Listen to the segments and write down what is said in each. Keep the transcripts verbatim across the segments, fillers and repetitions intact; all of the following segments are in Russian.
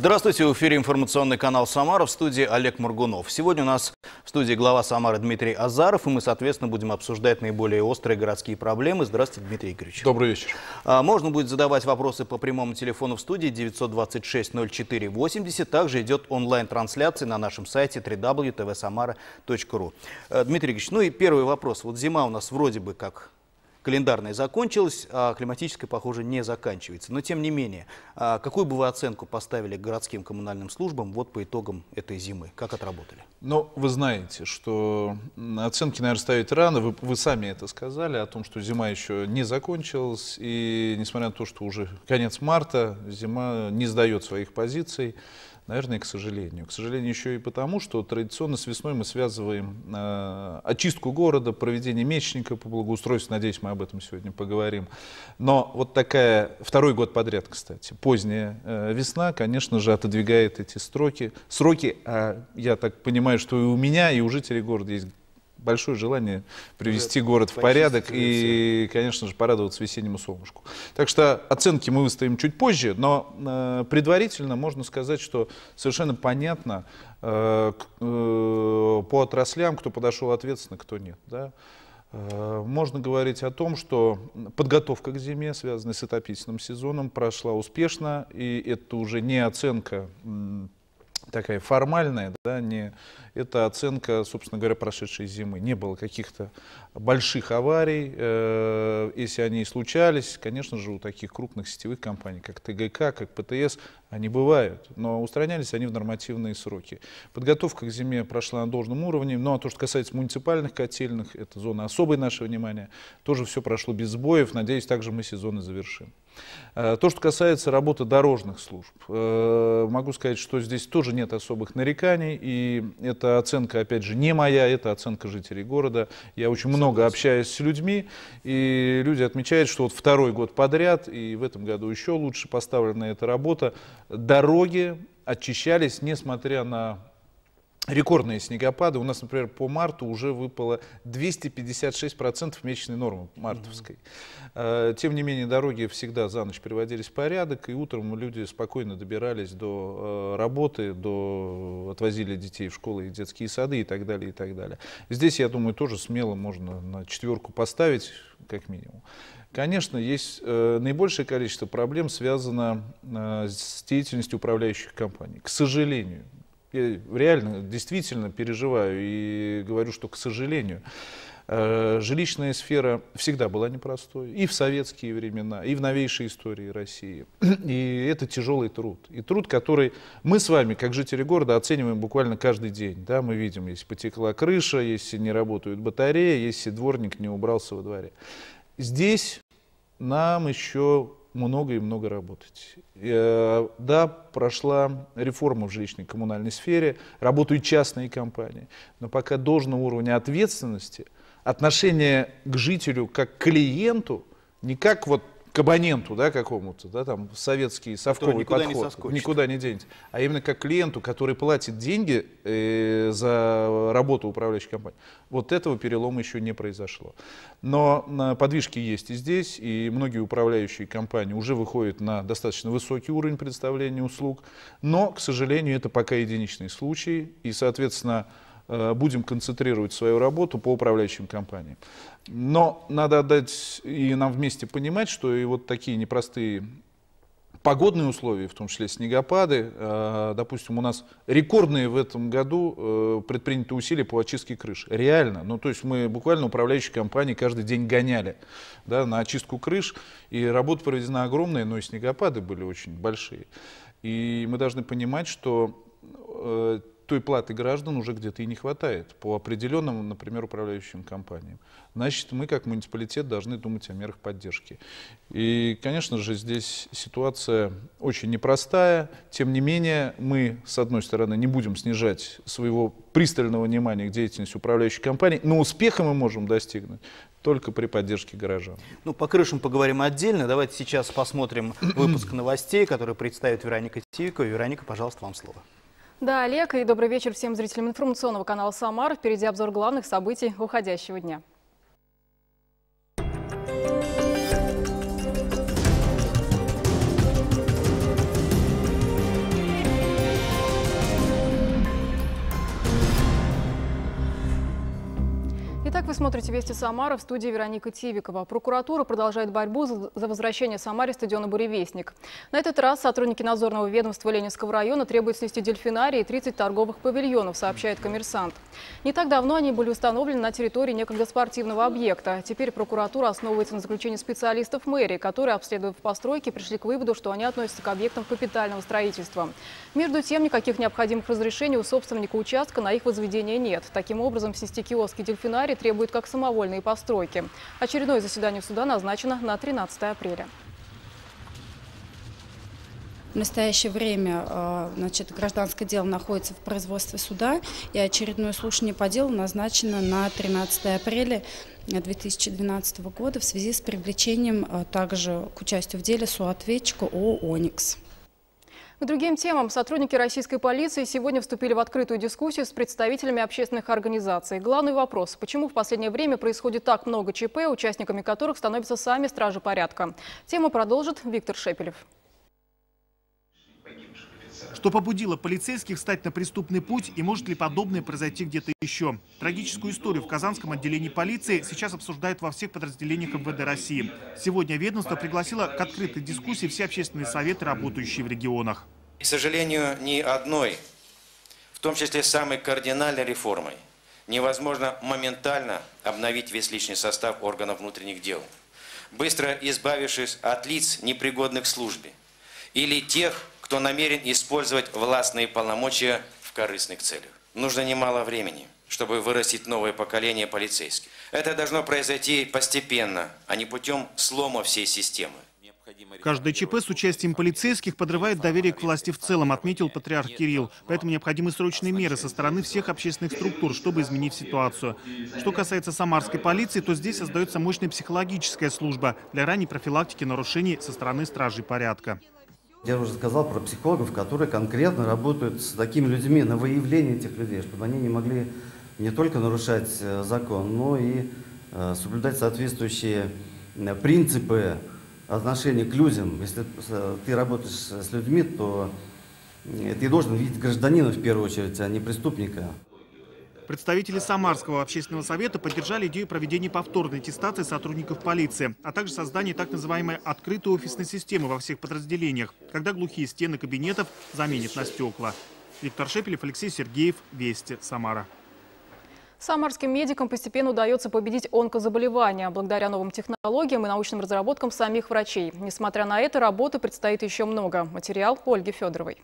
Здравствуйте, в эфире информационный канал «Самара», в студии Олег Моргунов. Сегодня у нас в студии глава Самары Дмитрий Азаров, и мы, соответственно, будем обсуждать наиболее острые городские проблемы. Здравствуйте, Дмитрий Игоревич. Добрый вечер. Можно будет задавать вопросы по прямому телефону в студии девятьсот двадцать шесть ноль четыре восемьдесят. Также идет онлайн-трансляция на нашем сайте дабл ю дабл ю дабл ю точка тэ вэ самара точка ру. Дмитрий Игоревич, ну и первый вопрос. Вот зима у нас вроде бы как календарная закончилась, а климатическая, похоже, не заканчивается. Но, тем не менее, какую бы вы оценку поставили городским коммунальным службам вот по итогам этой зимы? Как отработали? Ну, вы знаете, что оценки, наверное, ставить рано. Вы, вы сами это сказали, о том, что зима еще не закончилась. И несмотря на то, что уже конец марта, зима не сдает своих позиций. Наверное, к сожалению. К сожалению, еще и потому, что традиционно с весной мы связываем э, очистку города, проведение месячника по благоустройству. Надеюсь, мы об этом сегодня поговорим. Но вот такая, второй год подряд, кстати, поздняя э, весна, конечно же, отодвигает эти строки, сроки. А я так понимаю, что и у меня, и у жителей города есть большое желание привести город в порядок и, конечно же, порадоваться весеннему солнышку. Так что оценки мы выставим чуть позже, но э, предварительно можно сказать, что совершенно понятно э, э, по отраслям, кто подошел ответственно, кто нет. Да? Э, можно говорить о том, что подготовка к зиме, связанная с отопительным сезоном, прошла успешно, и это уже не оценка такая формальная, да, не, это оценка, собственно говоря, прошедшей зимы. Не было каких-то больших аварий, э, если они и случались, конечно же, у таких крупных сетевых компаний, как тэ гэ ка, как пэ тэ эс, они бывают, но устранялись они в нормативные сроки. Подготовка к зиме прошла на должном уровне, ну а то, что касается муниципальных котельных, это зона особой нашего внимания, тоже все прошло без сбоев, надеюсь, также мы сезон и завершим. То, что касается работы дорожных служб, могу сказать, что здесь тоже нет особых нареканий, и эта оценка, опять же, не моя, это оценка жителей города. Я очень много общаюсь с людьми, и люди отмечают, что вот второй год подряд, и в этом году еще лучше поставлена эта работа, дороги очищались, несмотря на рекордные снегопады. У нас, например, по марту уже выпало двести пятьдесят шесть процентов месячной нормы мартовской. Mm-hmm. Тем не менее, дороги всегда за ночь приводились в порядок, и утром люди спокойно добирались до работы, до... отвозили детей в школы и детские сады и так далее, и так далее. Здесь, я думаю, тоже смело можно на четверку поставить, как минимум. Конечно, есть э, наибольшее количество проблем, связано э, с деятельностью управляющих компаний. К сожалению. Я реально, действительно переживаю и говорю, что, к сожалению, э, жилищная сфера всегда была непростой. И в советские времена, и в новейшей истории России. И это тяжелый труд. И труд, который мы с вами, как жители города, оцениваем буквально каждый день. Да, мы видим, если потекла крыша, если не работают батареи, если дворник не убрался во дворе. Здесь нам еще много и много работать. Да, прошла реформа в жилищной коммунальной сфере, работают частные компании, но пока должного уровня ответственности, отношение к жителю как к клиенту, не как вот к абоненту, да, какому-то, да, там советский совковый никуда подход, не никуда не денется, а именно как клиенту, который платит деньги э, за работу управляющей компании. Вот этого перелома еще не произошло. Но э, подвижки есть и здесь, и многие управляющие компании уже выходят на достаточно высокий уровень предоставления услуг, но, к сожалению, это пока единичные случаи, и, соответственно, э, будем концентрировать свою работу по управляющим компаниям. Но надо отдать и нам вместе понимать, что и вот такие непростые погодные условия, в том числе снегопады, э, допустим, у нас рекордные в этом году э, предприняты усилия по очистке крыш. Реально. Ну, то есть мы буквально управляющие компании каждый день гоняли, да, на очистку крыш, и работа проведена огромная, но и снегопады были очень большие. И мы должны понимать, что э, той платы граждан уже где-то и не хватает по определенным, например, управляющим компаниям. Значит, мы как муниципалитет должны думать о мерах поддержки. И, конечно же, здесь ситуация очень непростая. Тем не менее, мы, с одной стороны, не будем снижать своего пристального внимания к деятельности управляющей компании, но успеха мы можем достигнуть только при поддержке горожан. Ну, по крышам поговорим отдельно. Давайте сейчас посмотрим выпуск новостей, который представит Вероника Тивикова. Вероника, пожалуйста, вам слово. Да, Олег, и добрый вечер всем зрителям информационного канала «Самара». Впереди обзор главных событий уходящего дня. Вы смотрите «Вести Самара», в студии Вероника Тивикова. Прокуратура продолжает борьбу за возвращение Самаре стадиона «Буревестник». На этот раз сотрудники надзорного ведомства Ленинского района требуют снести дельфинарий и тридцать торговых павильонов, сообщает «Коммерсант». Не так давно они были установлены на территории некогда спортивного объекта. Теперь прокуратура основывается на заключении специалистов мэрии, которые, обследовав постройки, пришли к выводу, что они относятся к объектам капитального строительства. Между тем, никаких необходимых разрешений у собственника участка на их возведение нет. Таким образом, снести киоски дельфинарий требует как самовольные постройки. Очередное заседание суда назначено на тринадцатое апреля. В настоящее время значит, гражданское дело находится в производстве суда, и очередное слушание по делу назначено на тринадцатое апреля две тысячи двенадцатого года в связи с привлечением также к участию в деле соответчика ООО «Оникс». К другим темам. Сотрудники российской полиции сегодня вступили в открытую дискуссию с представителями общественных организаций. Главный вопрос – почему в последнее время происходит так много ЧП, участниками которых становятся сами стражи порядка? Тему продолжит Виктор Шепелев. Что побудило полицейских встать на преступный путь и может ли подобное произойти где-то еще? Трагическую историю в Казанском отделении полиции сейчас обсуждают во всех подразделениях эм вэ дэ России. Сегодня ведомство пригласило к открытой дискуссии все общественные советы, работающие в регионах. К сожалению, ни одной, в том числе самой кардинальной реформой, невозможно моментально обновить весь личный состав органов внутренних дел, быстро избавившись от лиц, непригодных к службе, или тех, кто намерен использовать властные полномочия в корыстных целях. Нужно немало времени, чтобы вырастить новое поколение полицейских. Это должно произойти постепенно, а не путем слома всей системы. Каждое ЧП с участием полицейских подрывает доверие к власти в целом, отметил патриарх Кирилл. Поэтому необходимы срочные меры со стороны всех общественных структур, чтобы изменить ситуацию. Что касается самарской полиции, то здесь создается мощная психологическая служба для ранней профилактики нарушений со стороны стражей порядка. Я уже сказал про психологов, которые конкретно работают с такими людьми, на выявление этих людей, чтобы они не могли не только нарушать закон, но и соблюдать соответствующие принципы отношения к людям. Если ты работаешь с людьми, то ты должен видеть гражданина в первую очередь, а не преступника. Представители Самарского общественного совета поддержали идею проведения повторной аттестации сотрудников полиции, а также создания так называемой открытой офисной системы во всех подразделениях, когда глухие стены кабинетов заменят на стекла. Виктор Шепелев, Алексей Сергеев, Вести, Самара. Самарским медикам постепенно удается победить онкозаболевания благодаря новым технологиям и научным разработкам самих врачей. Несмотря на это, работы предстоит еще много. Материал Ольги Федоровой.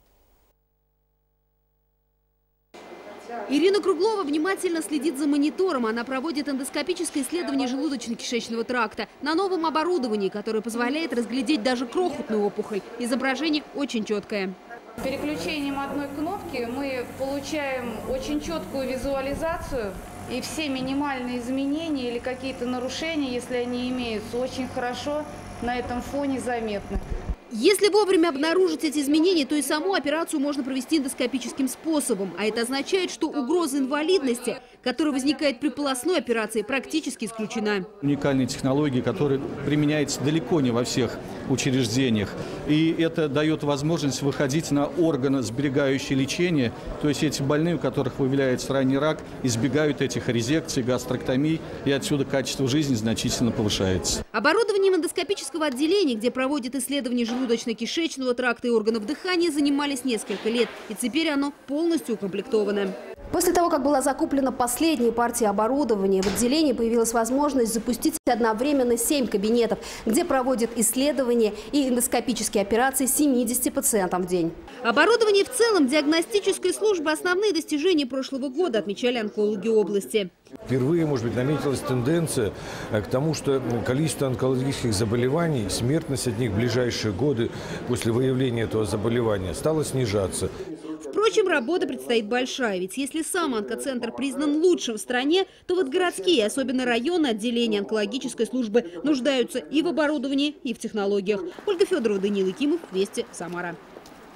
Ирина Круглова внимательно следит за монитором. Она проводит эндоскопическое исследование желудочно-кишечного тракта на новом оборудовании, которое позволяет разглядеть даже крохотную опухоль. Изображение очень четкое. Переключением одной кнопки мы получаем очень четкую визуализацию, и все минимальные изменения или какие-то нарушения, если они имеются, очень хорошо на этом фоне заметны. Если вовремя обнаружить эти изменения, то и саму операцию можно провести эндоскопическим способом. А это означает, что угроза инвалидности, которая возникает при полостной операции, практически исключена. Уникальные технологии, которые применяются далеко не во всех учреждениях. И это дает возможность выходить на органосберегающее лечение. То есть эти больные, у которых выявляется ранний рак, избегают этих резекций, гастроктомий, и отсюда качество жизни значительно повышается. Оборудованием эндоскопического отделения, где проводят исследования желудочно-кишечного тракта и органов дыхания, занимались несколько лет. И теперь оно полностью укомплектовано. После того, как была закуплена последняя партия оборудования, в отделении появилась возможность запустить одновременно семь кабинетов, где проводят исследования и эндоскопические операции семидесяти пациентам в день. Оборудование в целом, диагностической службы – основные достижения прошлого года, отмечали онкологи области. Впервые, может быть, наметилась тенденция к тому, что количество онкологических заболеваний, смертность от них в ближайшие годы после выявления этого заболевания стала снижаться. Впрочем, работа предстоит большая, ведь если сам онкоцентр признан лучшим в стране, то вот городские, особенно районы отделения онкологической службы, нуждаются и в оборудовании, и в технологиях. Ольга Федорова, Даниил Якимов, Вести, Самара.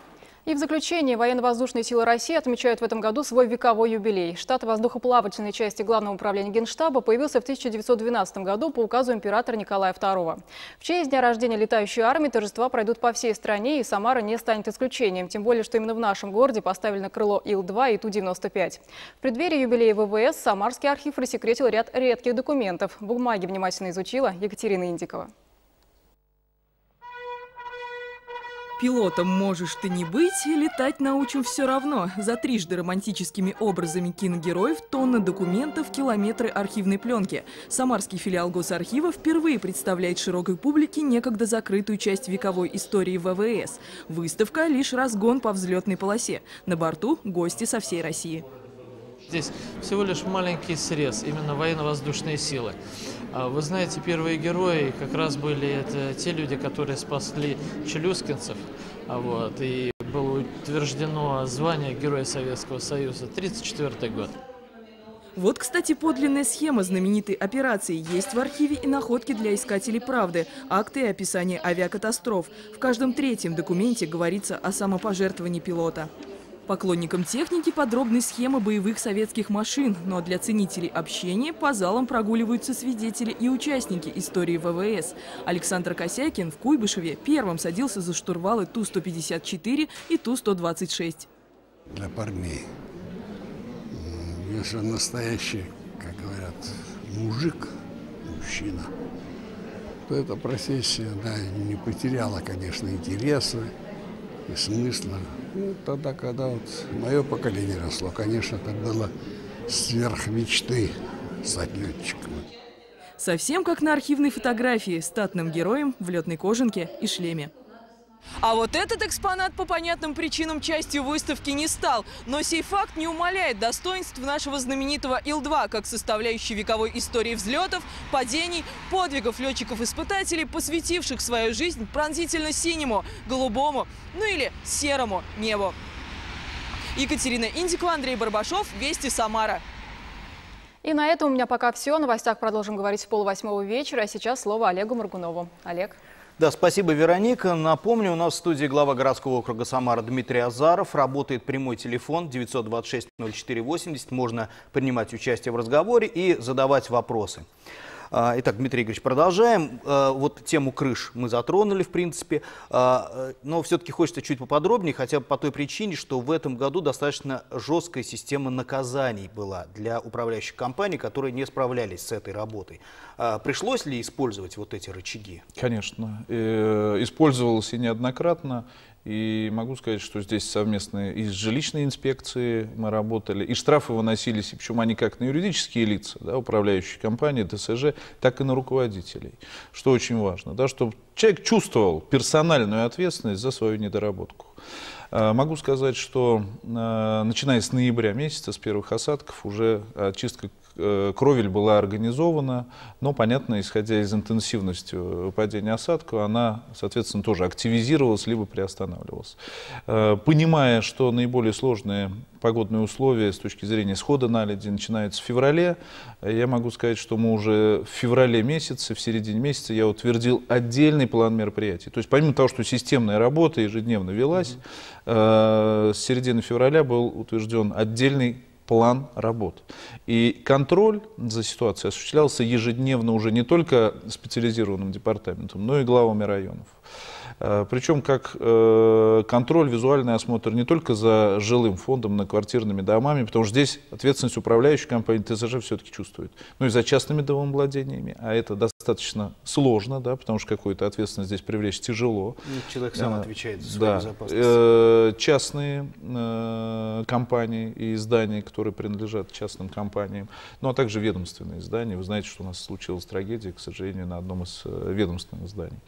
И в заключение военно-воздушные силы России отмечают в этом году свой вековой юбилей. Штат воздухоплавательной части Главного управления Генштаба появился в тысяча девятьсот двенадцатом году по указу императора Николая второго. В честь дня рождения летающей армии торжества пройдут по всей стране, и Самара не станет исключением. Тем более, что именно в нашем городе поставили на крыло Ил два и Ту девяносто пять. В преддверии юбилея ВВС Самарский архив рассекретил ряд редких документов. Бумаги внимательно изучила Екатерина Индикова. Пилотом можешь ты не быть, летать научим все равно. За трижды романтическими образами киногероев тонны документов, километры архивной пленки. Самарский филиал Госархива впервые представляет широкой публике некогда закрытую часть вековой истории ВВС. Выставка – лишь разгон по взлетной полосе. На борту гости со всей России. Здесь всего лишь маленький срез, именно военно-воздушные силы. Вы знаете, первые герои как раз были это те люди, которые спасли челюскинцев. Вот, и было утверждено звание Героя Советского Союза. тридцать четвёртый год. Вот, кстати, подлинная схема знаменитой операции. Есть в архиве и находки для искателей правды, акты и описание авиакатастроф. В каждом третьем документе говорится о самопожертвовании пилота. Поклонникам техники подробные схемы боевых советских машин, но для ценителей общения по залам прогуливаются свидетели и участники истории ВВС. Александр Косякин в Куйбышеве первым садился за штурвалы Ту сто пятьдесят четыре и Ту сто двадцать шесть. Для парней, если настоящий, как говорят, мужик, мужчина, то эта профессия, да, не потеряла, конечно, интереса и смысла. Ну, тогда, когда вот мое поколение росло, конечно, это было сверх мечты стать летчиком. Совсем как на архивной фотографии, статным героем в летной кожанке и шлеме. А вот этот экспонат по понятным причинам частью выставки не стал. Но сей факт не умаляет достоинств нашего знаменитого Ил два, как составляющей вековой истории взлетов, падений, подвигов летчиков-испытателей, посвятивших свою жизнь пронзительно-синему, голубому, ну или серому небу. Екатерина Индикова, Андрей Барбашов, Вести, Самара. И на этом у меня пока все. О новостях продолжим говорить в полвосьмого вечера. А сейчас слово Олегу Моргунову. Олег. Да, спасибо, Вероника. Напомню, у нас в студии глава городского округа Самара Дмитрий Азаров. Работает прямой телефон девятьсот двадцать шесть ноль четыре восемьдесят. Можно принимать участие в разговоре и задавать вопросы. Итак, Дмитрий Игоревич, продолжаем. Вот тему крыш мы затронули, в принципе, но все-таки хочется чуть поподробнее, хотя бы по той причине, что в этом году достаточно жесткая система наказаний была для управляющих компаний, которые не справлялись с этой работой. Пришлось ли использовать вот эти рычаги? Конечно, использовалось и неоднократно. И могу сказать, что здесь совместно и с жилищной инспекцией мы работали, и штрафы выносились, и причем они как на юридические лица, да, управляющие компании, ТСЖ, так и на руководителей, что очень важно, да, чтобы человек чувствовал персональную ответственность за свою недоработку. Могу сказать, что начиная с ноября месяца, с первых осадков, уже очистка кровель была организована, но, понятно, исходя из интенсивности падения осадков, она, соответственно, тоже активизировалась, либо приостанавливалась. Понимая, что наиболее сложные погодные условия с точки зрения схода наледи начинаются в феврале, я могу сказать, что мы уже в феврале месяце, в середине месяца я утвердил отдельный план мероприятий. То есть помимо того, что системная работа ежедневно велась, mm-hmm. с середины февраля был утвержден отдельный план работ. И контроль за ситуацией осуществлялся ежедневно уже не только специализированным департаментом, но и главами районов. Причем как контроль, визуальный осмотр не только за жилым фондом, многоквартирными домами, потому что здесь ответственность управляющей компании ТСЖ все-таки чувствует. Ну и за частными домовладениями, а это достаточно сложно, да, потому что какую-то ответственность здесь привлечь тяжело. Человек сам отвечает за свою да. безопасность. Частные компании и здания, которые принадлежат частным компаниям, ну а также ведомственные здания. Вы знаете, что у нас случилась трагедия, к сожалению, на одном из ведомственных зданий.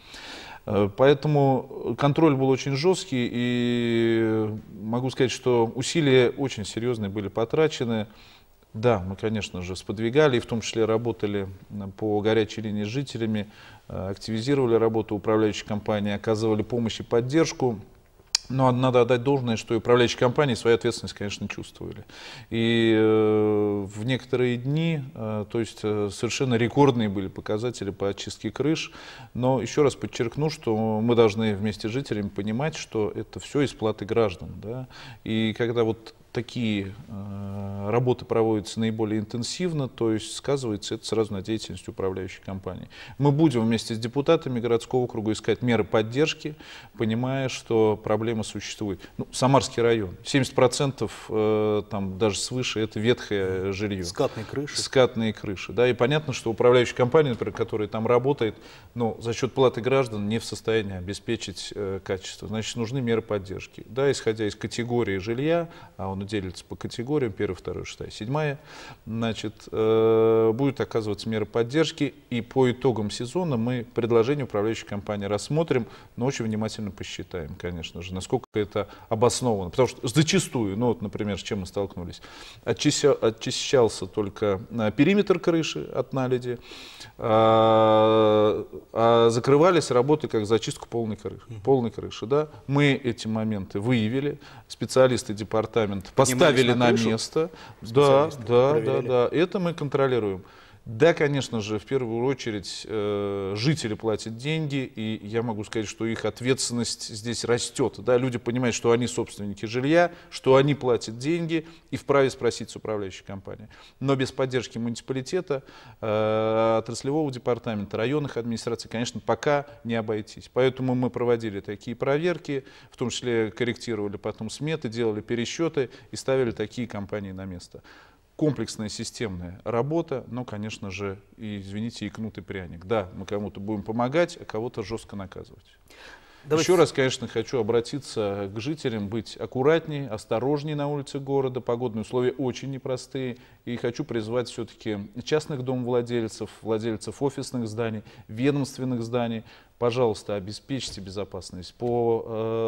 Поэтому контроль был очень жесткий, и могу сказать, что усилия очень серьезные были потрачены. Да, мы, конечно же, сподвигали, и в том числе работали по горячей линии с жителями, активизировали работу управляющей компании, оказывали помощь и поддержку. Но надо отдать должное, что и управляющие компании свою ответственность, конечно, чувствовали. И э, в некоторые дни, э, то есть э, совершенно рекордные были показатели по очистке крыш. Но еще раз подчеркну, что мы должны вместе с жителями понимать, что это все из платы граждан. Да? И когда вот такие э, работы проводятся наиболее интенсивно, то есть сказывается это сразу на деятельности управляющей компании. Мы будем вместе с депутатами городского округа искать меры поддержки, понимая, что проблема существует. Ну, Самарский район, семьдесят процентов э, там даже свыше это ветхое жилье. Скатные крыши. Скатные крыши. Да, и понятно, что управляющая компания, например, которая там работает, но за счет платы граждан не в состоянии обеспечить э, качество. Значит, нужны меры поддержки. Да, исходя из категории жилья, а он делится по категориям, первая, вторая, шестая, седьмая, значит, э, будет оказываться меры поддержки, и по итогам сезона мы предложение управляющей компании рассмотрим, но очень внимательно посчитаем, конечно же, насколько это обосновано. Потому что зачастую, ну вот, например, с чем мы столкнулись, очища, очищался только периметр крыши от наледи, а, а закрывались работы как зачистку полной крыши. Полной крыши, да. Мы эти моменты выявили, специалисты департамента поставили на, на место. Да, да, проверили. да, да. Это мы контролируем. Да, конечно же, в первую очередь э, жители платят деньги, и я могу сказать, что их ответственность здесь растет. Да, люди понимают, что они собственники жилья, что они платят деньги и вправе спросить с управляющей компании. Но без поддержки муниципалитета, э, отраслевого департамента, районных администраций, конечно, пока не обойтись. Поэтому мы проводили такие проверки, в том числе корректировали потом сметы, делали пересчеты и ставили такие компании на место. Комплексная системная работа, но, конечно же, и, извините, и кнут и пряник. Да, мы кому-то будем помогать, а кого-то жестко наказывать. Давайте. Еще раз, конечно, хочу обратиться к жителям, быть аккуратнее, осторожнее на улице города. Погодные условия очень непростые. И хочу призвать все-таки частных домовладельцев, владельцев офисных зданий, ведомственных зданий. Пожалуйста, обеспечьте безопасность. По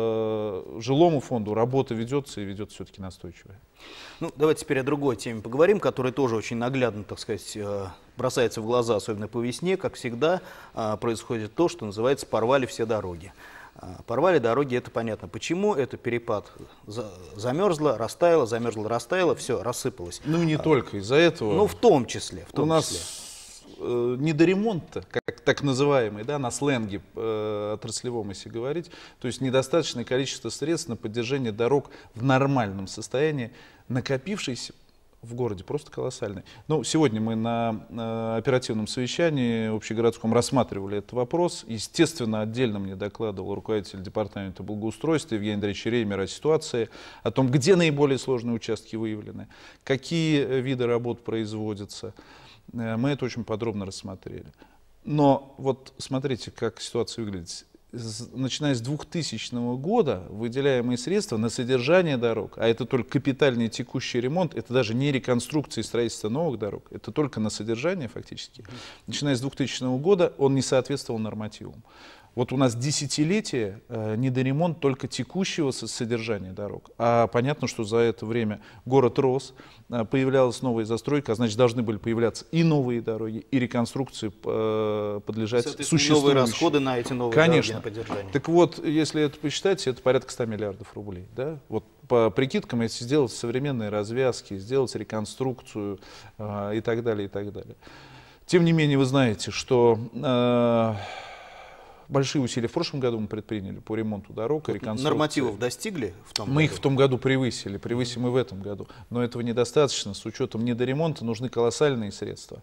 э, жилому фонду работа ведется и ведется все-таки настойчивая. Ну, давайте теперь о другой теме поговорим, которая тоже очень наглядно, так сказать, бросается в глаза, особенно по весне. Как всегда, происходит то, что называется «порвали все дороги». Порвали дороги, это понятно. Почему? Это перепад. Замерзло, растаяло, замерзло, растаяло, все, рассыпалось. Ну, не а, только из-за этого. Ну, в том числе. В том У нас числе. э, недоремонт, как так называемый, да, на сленге э, отраслевом, если говорить, то есть недостаточное количество средств на поддержание дорог в нормальном состоянии, накопившись в городе просто колоссальный. Ну, сегодня мы на, на оперативном совещании общегородском рассматривали этот вопрос. Естественно, отдельно мне докладывал руководитель департамента благоустройства Евгений Андреевич Реймер о ситуации, о том, где наиболее сложные участки выявлены, какие виды работ производятся. Мы это очень подробно рассмотрели. Но вот смотрите, как ситуация выглядит. Начиная с двухтысячного года выделяемые средства на содержание дорог, а это только капитальный текущий ремонт, это даже не реконструкция и строительство новых дорог, это только на содержание фактически. Начиная с двухтысячного года он не соответствовал нормативам. Вот у нас десятилетие э, недоремонт только текущего содержания дорог. А понятно, что за это время город рос, э, появлялась новая застройка, а значит должны были появляться и новые дороги, и реконструкции э, подлежать существующим. Новые расходы на эти новые Конечно. дороги, на поддержание. Так вот, если это посчитать, это порядка ста миллиардов рублей. Да? Вот по прикидкам, если сделать современные развязки, сделать реконструкцию э, и так далее, и так далее. Тем не менее, вы знаете, что... Э, Большие усилия в прошлом году мы предприняли по ремонту дорог и реконструкции. Нормативов достигли в том году? Мы их в том году превысили, превысим и в этом году. Но этого недостаточно. С учетом недоремонта нужны колоссальные средства.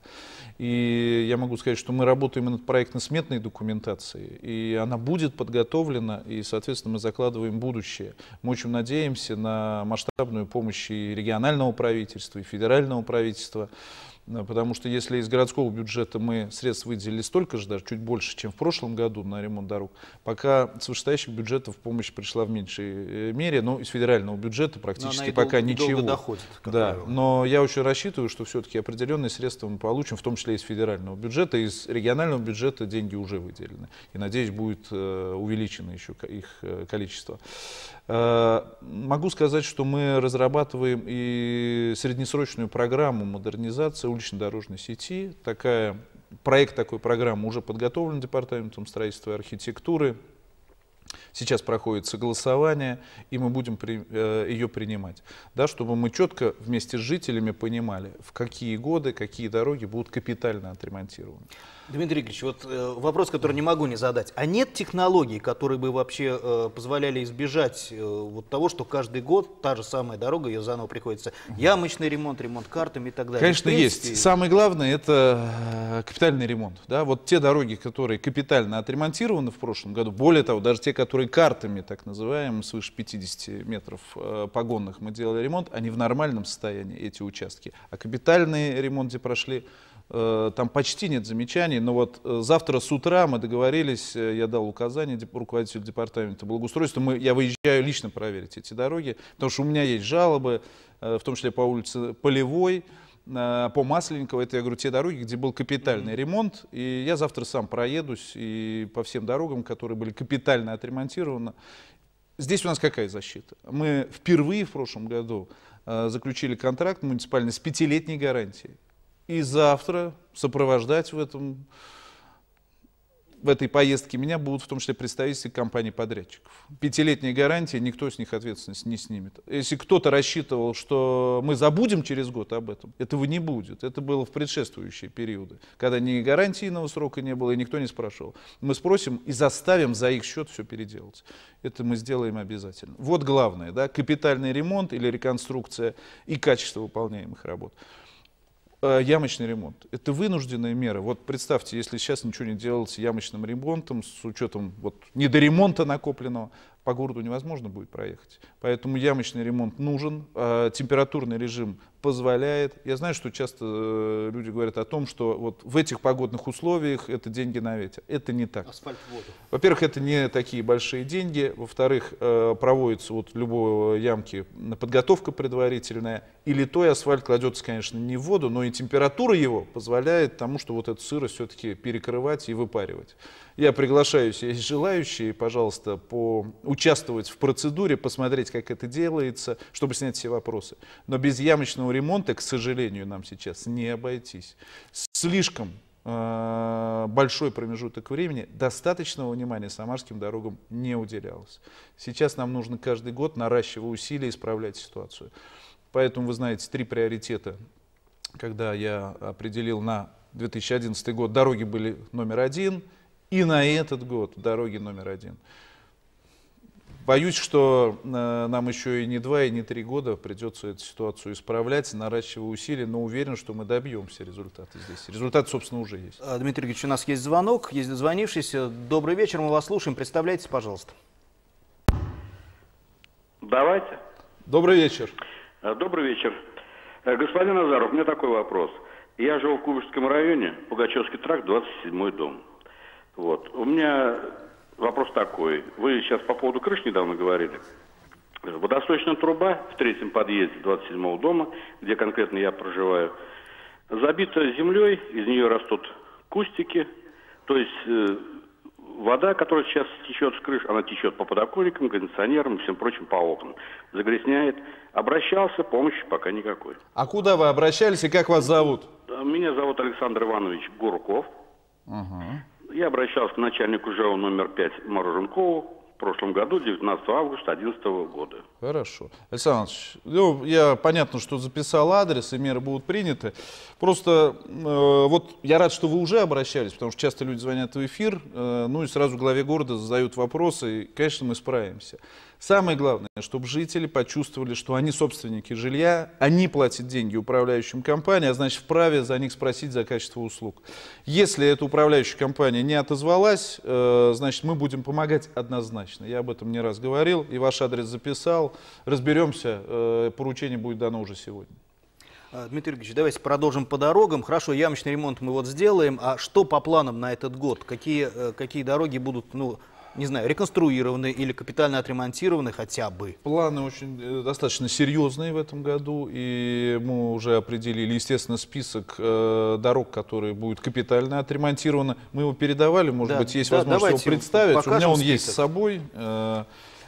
И я могу сказать, что мы работаем над проектно-сметной документацией. И она будет подготовлена, и, соответственно, мы закладываем будущее. Мы очень надеемся на масштабную помощь и регионального правительства, и федерального правительства. Потому что если из городского бюджета мы средств выделили столько же, даже чуть больше, чем в прошлом году на ремонт дорог, пока с вышестоящих бюджетов помощь пришла в меньшей мере, но из федерального бюджета практически пока долго, ничего. Долго доходит, да, но я очень рассчитываю, что все-таки определенные средства мы получим, в том числе из федерального бюджета, из регионального бюджета деньги уже выделены. И, надеюсь, будет э, увеличено еще их э, количество. Э, могу сказать, что мы разрабатываем и среднесрочную программу модернизации улично-дорожной сети. Такая, проект такой программы уже подготовлен департаментом строительства и архитектуры. Сейчас проходит согласование, и мы будем при, э, ее принимать. Да, чтобы мы четко вместе с жителями понимали, в какие годы, какие дороги будут капитально отремонтированы. Дмитрий Игоревич, вот э, вопрос, который не могу не задать. А нет технологий, которые бы вообще э, позволяли избежать э, вот того, что каждый год та же самая дорога, ее заново приходится ямочный ремонт, ремонт картами и так далее? Конечно, принципе... есть. Самое главное — это капитальный ремонт. Да? Вот те дороги, которые капитально отремонтированы в прошлом году, более того, даже те, которые картами, так называемые, свыше пятидесяти метров э, погонных мы делали ремонт, они в нормальном состоянии, эти участки. А капитальный ремонт, где прошли, там почти нет замечаний, но вот завтра с утра мы договорились, я дал указание руководителю департамента благоустройства, мы, я выезжаю лично проверить эти дороги, потому что у меня есть жалобы, в том числе по улице Полевой, по Масленниковой, это, я говорю, те дороги, где был капитальный ремонт, и я завтра сам проедусь и по всем дорогам, которые были капитально отремонтированы. Здесь у нас какая защита? Мы впервые в прошлом году заключили контракт муниципальный с пятилетней гарантией. И завтра сопровождать в, этом, в этой поездке меня будут в том числе представители компаний-подрядчиков. Пятилетняя гарантия, никто с них ответственность не снимет. Если кто-то рассчитывал, что мы забудем через год об этом, этого не будет. Это было в предшествующие периоды, когда ни гарантийного срока не было и никто не спрашивал. Мы спросим и заставим за их счет все переделать. Это мы сделаем обязательно. Вот главное, да, капитальный ремонт или реконструкция и качество выполняемых работ. Ямочный ремонт. Это вынужденная мера. Вот представьте, если сейчас ничего не делать с ямочным ремонтом, с учетом вот, недоремонта накопленного, по городу невозможно будет проехать. Поэтому ямочный ремонт нужен, э, температурный режим позволяет. Я знаю, что часто э, люди говорят о том, что вот в этих погодных условиях это деньги на ветер. Это не так. Асфальт в воду. Во-первых, это не такие большие деньги. Во-вторых, э, проводится вот любой ямки подготовка предварительная. И литой асфальт кладется, конечно, не в воду, но и температура его позволяет тому, что вот эту сырость все-таки перекрывать и выпаривать. Я приглашаю, если есть желающие, пожалуйста, поучаствовать в процедуре, посмотреть, как это делается, чтобы снять все вопросы. Но без ямочного ремонта, к сожалению, нам сейчас не обойтись. Слишком э, большой промежуток времени достаточного внимания самарским дорогам не уделялось. Сейчас нам нужно каждый год, наращивая усилия, исправлять ситуацию. Поэтому, вы знаете, три приоритета, когда я определил на две тысячи одиннадцатый год, дороги были номер один, и на этот год дороги номер один. Боюсь, что э, нам еще и не два, и не три года придется эту ситуацию исправлять, наращивая усилия, но уверен, что мы добьемся результата здесь. Результат, собственно, уже есть. Дмитрий Ильич, у нас есть звонок, есть дозвонившийся. Добрый вечер, мы вас слушаем. Представляйтесь, пожалуйста. Давайте. Добрый вечер. Добрый вечер. Господин Назаров, у меня такой вопрос. Я живу в Куйбышевском районе, Пугачевский тракт, двадцать седьмой дом. Вот. У меня вопрос такой. Вы сейчас по поводу крыш недавно говорили. Водосточная труба в третьем подъезде двадцать седьмого дома, где конкретно я проживаю, забита землей, из нее растут кустики. То есть э, вода, которая сейчас течет с крыш, она течет по подоконникам, кондиционерам и всем прочим по окнам. Загрязняет. Обращался, помощи пока никакой. А куда вы обращались и как вас зовут? Меня зовут Александр Иванович Гурков. Ага. Я обращался к начальнику ЖЭО номер пять Мороженкову в прошлом году, девятнадцатого августа две тысячи одиннадцатого года. Хорошо. Александр Иванович, ну, я понятно, что записал адрес, и меры будут приняты. Просто э, вот я рад, что вы уже обращались, потому что часто люди звонят в эфир, э, ну и сразу главе города задают вопросы, и, конечно, мы справимся. Самое главное, чтобы жители почувствовали, что они собственники жилья, они платят деньги управляющим компаниям, а значит вправе за них спросить за качество услуг. Если эта управляющая компания не отозвалась, э, значит мы будем помогать однозначно. Я об этом не раз говорил, и ваш адрес записал. Разберемся, э, поручение будет дано уже сегодня. Дмитрий Ильич, давайте продолжим по дорогам. Хорошо, ямочный ремонт мы вот сделаем. А что по планам на этот год? Какие, какие дороги будут, ну, не знаю, реконструированы или капитально отремонтированы хотя бы? Планы очень достаточно серьезные в этом году. И мы уже определили, естественно, список э, дорог, которые будут капитально отремонтированы. Мы его передавали, может да, быть, есть да, возможность его представить. У меня он список есть с собой. Э,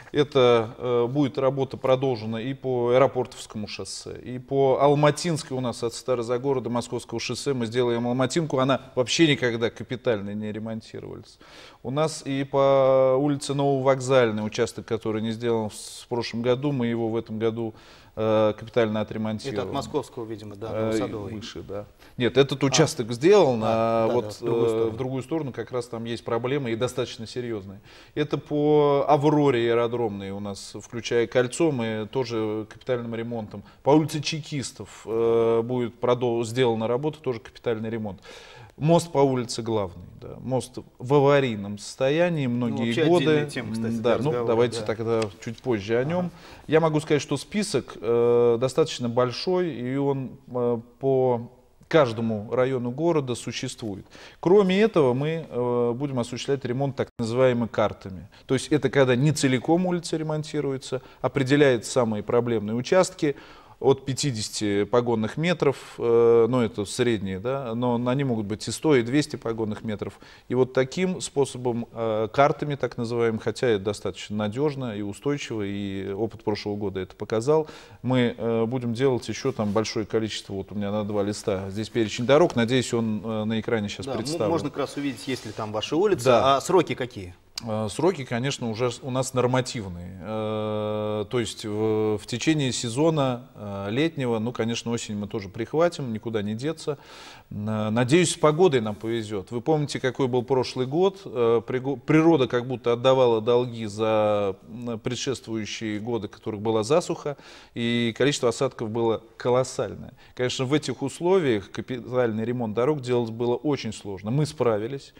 Это э, будет работа продолжена и по Аэропортовскому шоссе, и по Алматинской у нас от Старозагорода Московского шоссе мы сделаем Алматинку, она вообще никогда капитально не ремонтировалась. У нас и по улице Нововокзальной участок, который не сделан в прошлом году, мы его в этом году э, капитально отремонтируем. Это от Московского, видимо, да, э, Новосадовой. Выше, да. Нет, этот участок а. сделан, а, а да, вот да, в, другую э, в другую сторону как раз там есть проблемы и достаточно серьезные. Это по Авроре аэродромной у нас, включая кольцо, мы тоже капитальным ремонтом. По улице Чекистов э, будет продол- сделана работа, тоже капитальный ремонт. Мост по улице Главной, да. Мост в аварийном состоянии многие ну, годы. Тема, кстати, да, ну, давайте да. тогда чуть позже о нем. Ага. Я могу сказать, что список э, достаточно большой, и он э, по каждому району города существует. Кроме этого, мы э, будем осуществлять ремонт так называемыми картами. То есть это когда не целиком улица ремонтируется, определяет самые проблемные участки, от пятидесяти погонных метров, э, ну это средние, да, но они могут быть и сто, и двести погонных метров. И вот таким способом, э, картами так называемым, хотя это достаточно надежно и устойчиво, и опыт прошлого года это показал, мы э, будем делать еще там большое количество, вот у меня на два листа, здесь перечень дорог, надеюсь, он э, на экране сейчас да, представлен. Можно как раз увидеть, есть ли там ваши улицы, да. А сроки какие? Сроки, конечно, уже у нас нормативные. То есть в, в течение сезона летнего, ну, конечно, осень мы тоже прихватим, никуда не деться. Надеюсь, с погодой нам повезет. Вы помните, какой был прошлый год? Природа как будто отдавала долги за предшествующие годы, в которых была засуха, и количество осадков было колоссальное. Конечно, в этих условиях капитальный ремонт дорог делать было очень сложно. Мы справились.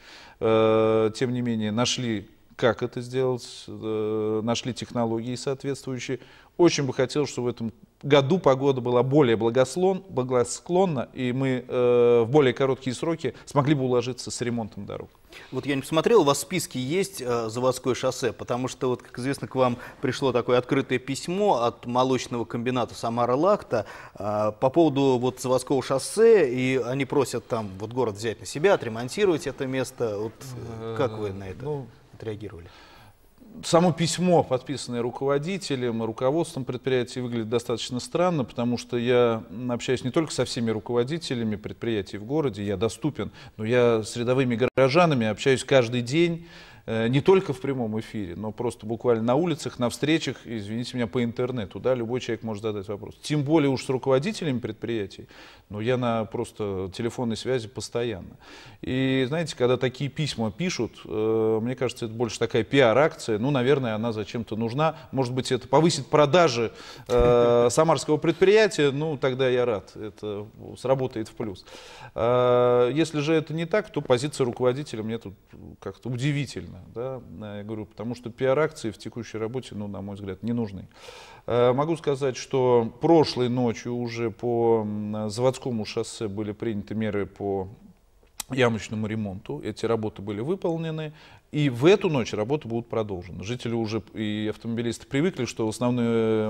Тем не менее, нашли, как это сделать, нашли технологии соответствующие. Очень бы хотелось, чтобы в этом году погода была более благословна, благосклонна, и мы в более короткие сроки смогли бы уложиться с ремонтом дорог. Вот я не посмотрел, у вас в списке есть заводское шоссе, потому что, вот, как известно, к вам пришло такое открытое письмо от молочного комбината Самара-Лахта по поводу вот заводского шоссе, и они просят там вот город взять на себя, отремонтировать это место. Вот, как вы на это ну, отреагировали? Само письмо, подписанное руководителем, руководством предприятия, выглядит достаточно странно, потому что я общаюсь не только со всеми руководителями предприятий в городе, я доступен, но я с рядовыми горожанами общаюсь каждый день, не только в прямом эфире, но просто буквально на улицах, на встречах, извините меня, по интернету, да, любой человек может задать вопрос. Тем более уж с руководителями предприятий, но я на просто телефонной связи постоянно. И знаете, когда такие письма пишут, э, мне кажется, это больше такая пиар-акция, ну, наверное, она зачем-то нужна, может быть, это повысит продажи э, самарского предприятия, ну, тогда я рад, это сработает в плюс. Э, если же это не так, то позиция руководителя мне тут как-то удивительна. Да, я говорю, потому что пиар-акции в текущей работе, ну, на мой взгляд, не нужны. Могу сказать, что прошлой ночью уже по заводскому шоссе были приняты меры по ямочному ремонту. Эти работы были выполнены. И в эту ночь работы будут продолжены. Жители уже и автомобилисты привыкли, что основной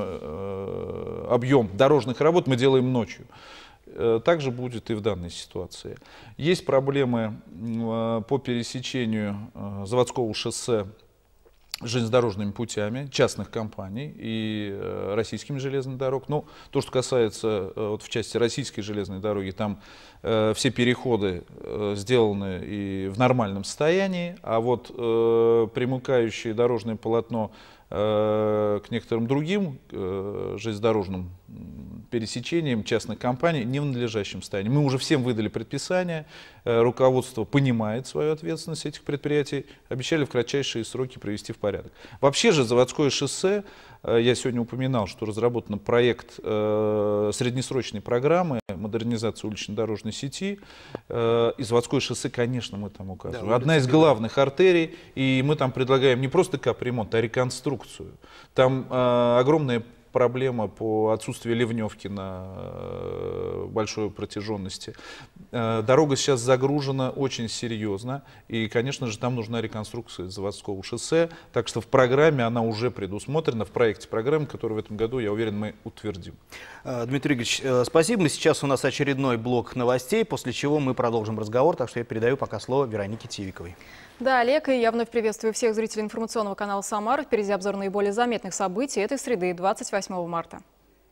э, объем дорожных работ мы делаем ночью. Также будет и в данной ситуации. Есть проблемы по пересечению заводского шоссе железнодорожными путями частных компаний и российскими железными дорогами. Ну, то, что касается вот, в части российской железной дороги, там э, все переходы э, сделаны и в нормальном состоянии, а вот э, примыкающее дорожное полотно э, к некоторым другим э, железнодорожным пересечением частных компаний не в надлежащем состоянии. Мы уже всем выдали предписание, руководство понимает свою ответственность этих предприятий, обещали в кратчайшие сроки привести в порядок. Вообще же заводское шоссе, я сегодня упоминал, что разработан проект среднесрочной программы модернизации улично-дорожной сети, и заводское шоссе, конечно, мы там указываем. Да, одна из главных артерий, и мы там предлагаем не просто капремонт, а реконструкцию. Там огромная проблема по отсутствию ливневки на большой протяженности. Дорога сейчас загружена очень серьезно, и, конечно же, там нужна реконструкция заводского шоссе, так что в программе она уже предусмотрена, в проекте программы, которую в этом году, я уверен, мы утвердим. Дмитрий Игоревич, спасибо. Сейчас у нас очередной блок новостей, после чего мы продолжим разговор, так что я передаю пока слово Веронике Тивиковой. Да, Олег, и я вновь приветствую всех зрителей информационного канала «Самара». Впереди обзор наиболее заметных событий этой среды, двадцать восьмого марта.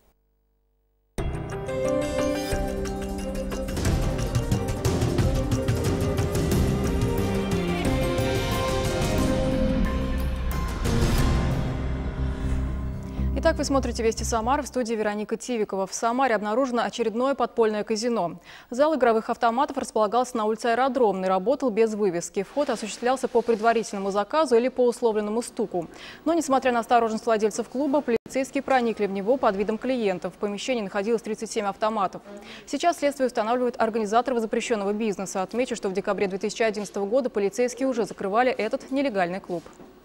Итак, вы смотрите «Вести Самары», в студии Вероника Тивикова. В Самаре обнаружено очередное подпольное казино. Зал игровых автоматов располагался на улице Аэродромной, работал без вывески. Вход осуществлялся по предварительному заказу или по условленному стуку. Но, несмотря на осторожность владельцев клуба, полицейские проникли в него под видом клиентов. В помещении находилось тридцать семь автоматов. Сейчас следствие устанавливает организаторов запрещенного бизнеса. Отмечу, что в декабре две тысячи одиннадцатого года полицейские уже закрывали этот нелегальный клуб.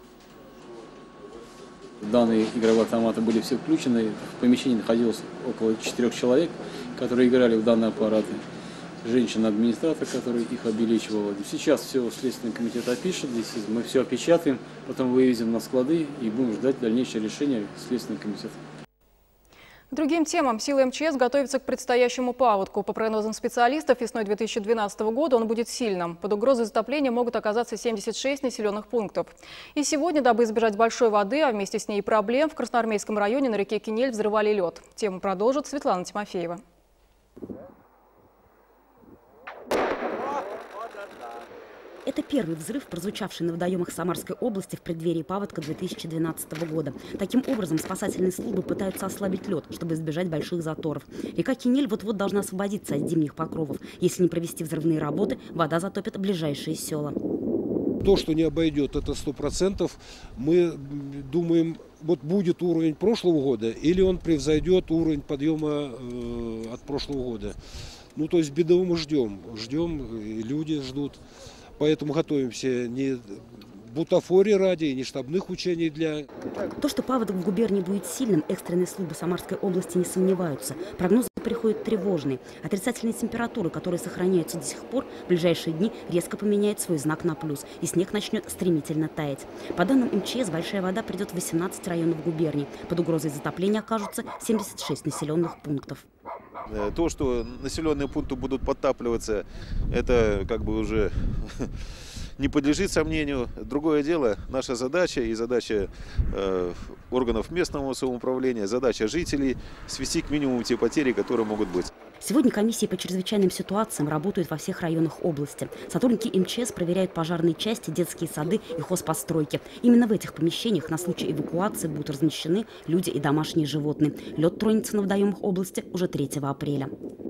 Данные игровые автоматы были все включены. В помещении находилось около четырех человек, которые играли в данные аппараты. Женщина-администратор, который их обелечивала. Сейчас все Следственный комитет опишет. Здесь мы все опечатаем, потом вывезем на склады и будем ждать дальнейшее решение Следственного комитета. К другим темам. Силы эм че эс готовятся к предстоящему паводку. По прогнозам специалистов, весной две тысячи двенадцатого года он будет сильным. Под угрозой затопления могут оказаться семьдесят шесть населенных пунктов. И сегодня, дабы избежать большой воды, а вместе с ней и проблем, в Красноармейском районе на реке Кинель взрывали лед. Тему продолжит Светлана Тимофеева. Это первый взрыв, прозвучавший на водоемах Самарской области в преддверии паводка две тысячи двенадцатого года. Таким образом, спасательные службы пытаются ослабить лед, чтобы избежать больших заторов. Река Кинель вот-вот должна освободиться от зимних покровов. Если не провести взрывные работы, вода затопит ближайшие села. То, что не обойдет, это сто процентов. Мы думаем, вот будет уровень прошлого года или он превзойдет уровень подъема э, от прошлого года. Ну, то есть беду мы ждем. Ждем, и люди ждут. Поэтому готовимся не бутафории ради, не штабных учений для... То, что паводок в губернии будет сильным, экстренные службы Самарской области не сомневаются. Прогнозы приходят тревожные. Отрицательные температуры, которые сохраняются до сих пор, в ближайшие дни резко поменяют свой знак на плюс, и снег начнет стремительно таять. По данным эм че эс, большая вода придет в восемнадцать районов губернии. Под угрозой затопления окажутся семьдесят шесть населенных пунктов. То, что населенные пункты будут подтапливаться, это как бы уже не подлежит сомнению. Другое дело, наша задача и задача э, органов местного самоуправления, задача жителей свести к минимуму те потери, которые могут быть. Сегодня комиссии по чрезвычайным ситуациям работают во всех районах области. Сотрудники эм че эс проверяют пожарные части, детские сады и хозпостройки. Именно в этих помещениях на случай эвакуации будут размещены люди и домашние животные. Лед тронется на водоемах области уже третьего апреля.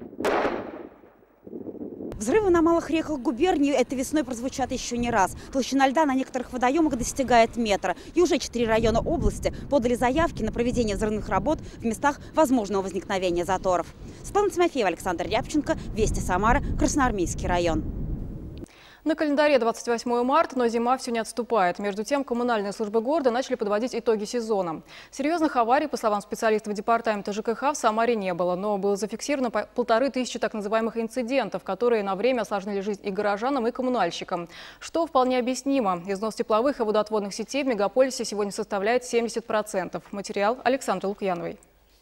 Взрывы на малых реках губернии этой весной прозвучат еще не раз. Толщина льда на некоторых водоемах достигает метра. И уже четыре района области подали заявки на проведение взрывных работ в местах возможного возникновения заторов. Светлана Тимофеева, Александр Рябченко, Вести Самара, Красноармейский район. На календаре двадцать восьмое марта, но зима все не отступает. Между тем, коммунальные службы города начали подводить итоги сезона. Серьезных аварий, по словам специалистов департамента жэ ка ха, в Самаре не было. Но было зафиксировано полторы тысячи так называемых инцидентов, которые на время осложнили жизнь и горожанам, и коммунальщикам. Что вполне объяснимо. Износ тепловых и водоотводных сетей в мегаполисе сегодня составляет семьдесят процентов. Материал Александры Лукьяновой.